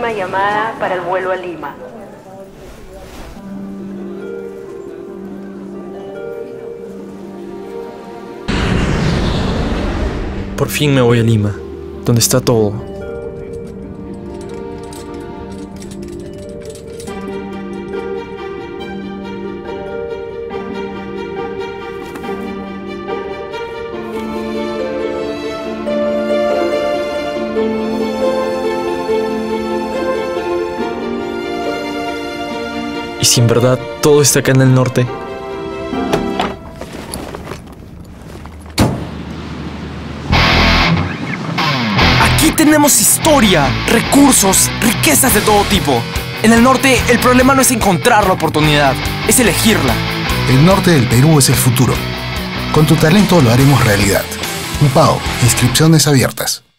última llamada para el vuelo a Lima. Por fin me voy a Lima, donde está todo. ¿Y si en verdad todo está acá en el norte? Aquí tenemos historia, recursos, riquezas de todo tipo. En el norte, el problema no es encontrar la oportunidad, es elegirla. El norte del Perú es el futuro. Con tu talento lo haremos realidad. UPAO, inscripciones abiertas.